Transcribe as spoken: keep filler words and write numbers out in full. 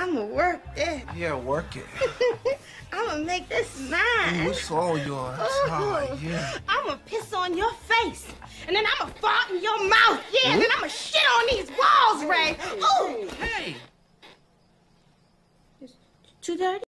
I'ma work this. Yeah, work it. I'ma make this mine. Ooh, it's all yours. Oh, yeah. I'ma piss on your face. And then I'ma fart in your mouth. Yeah, and then I'ma shit on these walls, Ray. Ooh. Hey. It's too dirty?